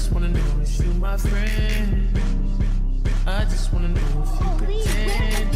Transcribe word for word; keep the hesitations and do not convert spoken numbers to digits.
just wanna know if you my friend. I just wanna know if you pretend.